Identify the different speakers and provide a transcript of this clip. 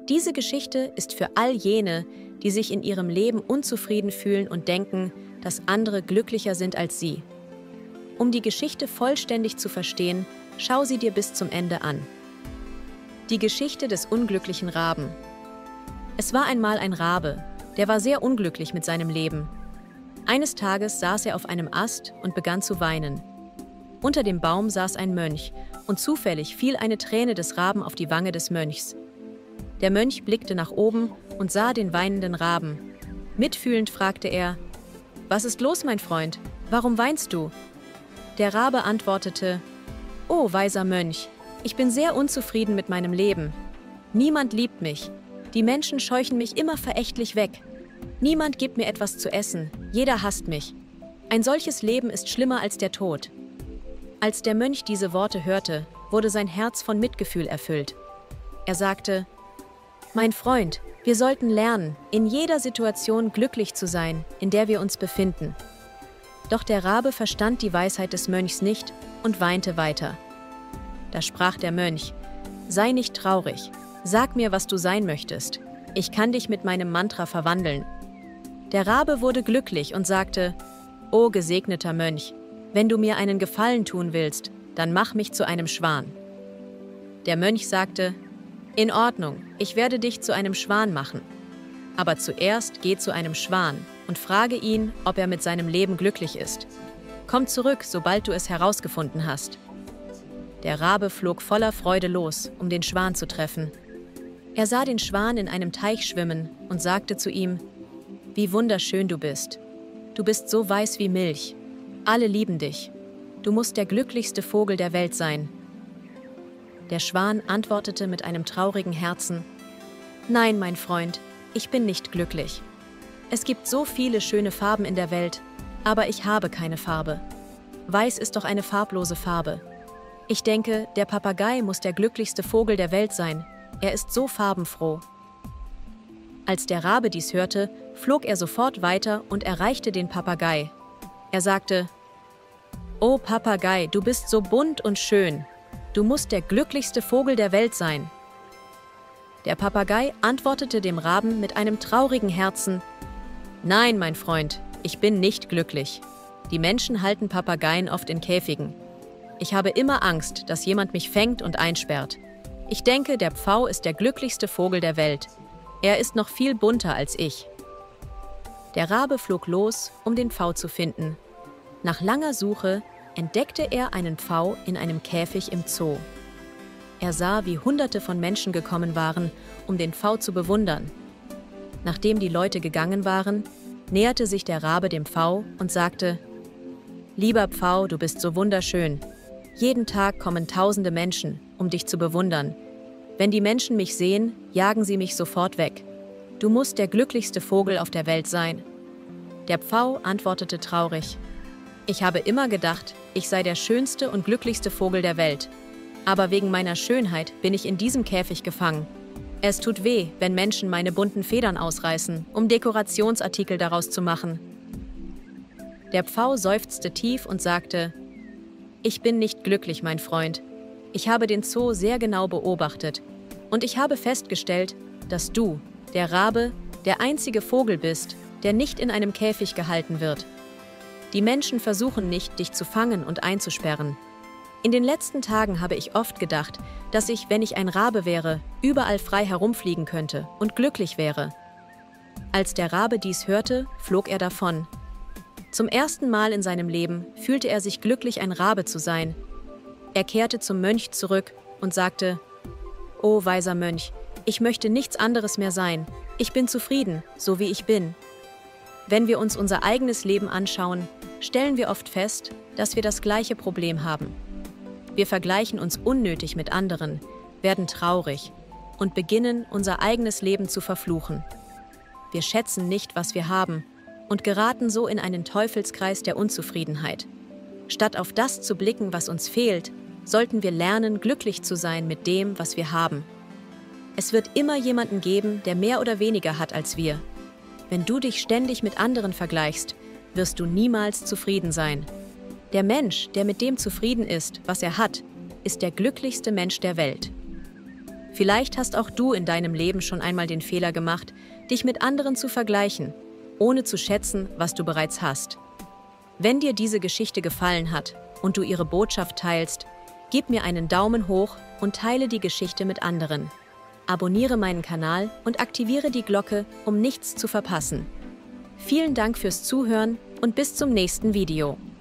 Speaker 1: Diese Geschichte ist für all jene, die sich in ihrem Leben unzufrieden fühlen und denken, dass andere glücklicher sind als sie. Um die Geschichte vollständig zu verstehen, schau sie dir bis zum Ende an. Die Geschichte des unglücklichen Raben. Es war einmal ein Rabe, der war sehr unglücklich mit seinem Leben. Eines Tages saß er auf einem Ast und begann zu weinen. Unter dem Baum saß ein Mönch und zufällig fiel eine Träne des Raben auf die Wange des Mönchs. Der Mönch blickte nach oben und sah den weinenden Raben. Mitfühlend fragte er: »Was ist los, mein Freund? Warum weinst du?« Der Rabe antwortete: »O weiser Mönch, ich bin sehr unzufrieden mit meinem Leben. Niemand liebt mich. Die Menschen scheuchen mich immer verächtlich weg. Niemand gibt mir etwas zu essen. Jeder hasst mich. Ein solches Leben ist schlimmer als der Tod.« Als der Mönch diese Worte hörte, wurde sein Herz von Mitgefühl erfüllt. Er sagte: »Mein Freund, wir sollten lernen, in jeder Situation glücklich zu sein, in der wir uns befinden.« Doch der Rabe verstand die Weisheit des Mönchs nicht und weinte weiter. Da sprach der Mönch: »Sei nicht traurig. Sag mir, was du sein möchtest. Ich kann dich mit meinem Mantra verwandeln.« Der Rabe wurde glücklich und sagte: »O gesegneter Mönch, wenn du mir einen Gefallen tun willst, dann mach mich zu einem Schwan.« Der Mönch sagte: »In Ordnung, ich werde dich zu einem Schwan machen. Aber zuerst geh zu einem Schwan und frage ihn, ob er mit seinem Leben glücklich ist. Komm zurück, sobald du es herausgefunden hast.« Der Rabe flog voller Freude los, um den Schwan zu treffen. Er sah den Schwan in einem Teich schwimmen und sagte zu ihm: »Wie wunderschön du bist. Du bist so weiß wie Milch. Alle lieben dich. Du musst der glücklichste Vogel der Welt sein.« Der Schwan antwortete mit einem traurigen Herzen: »Nein, mein Freund, ich bin nicht glücklich. Es gibt so viele schöne Farben in der Welt, aber ich habe keine Farbe. Weiß ist doch eine farblose Farbe. Ich denke, der Papagei muss der glücklichste Vogel der Welt sein. Er ist so farbenfroh.« Als der Rabe dies hörte, flog er sofort weiter und erreichte den Papagei. Er sagte: »O Papagei, du bist so bunt und schön. Du musst der glücklichste Vogel der Welt sein.« Der Papagei antwortete dem Raben mit einem traurigen Herzen: »Nein, mein Freund, ich bin nicht glücklich. Die Menschen halten Papageien oft in Käfigen. Ich habe immer Angst, dass jemand mich fängt und einsperrt. Ich denke, der Pfau ist der glücklichste Vogel der Welt. Er ist noch viel bunter als ich.« Der Rabe flog los, um den Pfau zu finden. Nach langer Suche entdeckte er einen Pfau in einem Käfig im Zoo. Er sah, wie Hunderte von Menschen gekommen waren, um den Pfau zu bewundern. Nachdem die Leute gegangen waren, näherte sich der Rabe dem Pfau und sagte: »Lieber Pfau, du bist so wunderschön. Jeden Tag kommen tausende Menschen, um dich zu bewundern. Wenn die Menschen mich sehen, jagen sie mich sofort weg. Du musst der glücklichste Vogel auf der Welt sein.« Der Pfau antwortete traurig: »Ich habe immer gedacht, ich sei der schönste und glücklichste Vogel der Welt. Aber wegen meiner Schönheit bin ich in diesem Käfig gefangen. Es tut weh, wenn Menschen meine bunten Federn ausreißen, um Dekorationsartikel daraus zu machen.« Der Pfau seufzte tief und sagte: »Ich bin nicht glücklich, mein Freund. Ich habe den Zoo sehr genau beobachtet und ich habe festgestellt, dass du, der Rabe, der einzige Vogel bist, der nicht in einem Käfig gehalten wird. Die Menschen versuchen nicht, dich zu fangen und einzusperren. In den letzten Tagen habe ich oft gedacht, dass ich, wenn ich ein Rabe wäre, überall frei herumfliegen könnte und glücklich wäre.« Als der Rabe dies hörte, flog er davon. Zum ersten Mal in seinem Leben fühlte er sich glücklich, ein Rabe zu sein. Er kehrte zum Mönch zurück und sagte: »O weiser Mönch, ich möchte nichts anderes mehr sein. Ich bin zufrieden, so wie ich bin.« Wenn wir uns unser eigenes Leben anschauen, stellen wir oft fest, dass wir das gleiche Problem haben. Wir vergleichen uns unnötig mit anderen, werden traurig und beginnen, unser eigenes Leben zu verfluchen. Wir schätzen nicht, was wir haben, und geraten so in einen Teufelskreis der Unzufriedenheit. Statt auf das zu blicken, was uns fehlt, sollten wir lernen, glücklich zu sein mit dem, was wir haben. Es wird immer jemanden geben, der mehr oder weniger hat als wir. Wenn du dich ständig mit anderen vergleichst, wirst du niemals zufrieden sein. Der Mensch, der mit dem zufrieden ist, was er hat, ist der glücklichste Mensch der Welt. Vielleicht hast auch du in deinem Leben schon einmal den Fehler gemacht, dich mit anderen zu vergleichen, ohne zu schätzen, was du bereits hast. Wenn dir diese Geschichte gefallen hat und du ihre Botschaft teilst, gib mir einen Daumen hoch und teile die Geschichte mit anderen. Abonniere meinen Kanal und aktiviere die Glocke, um nichts zu verpassen. Vielen Dank fürs Zuhören und bis zum nächsten Video.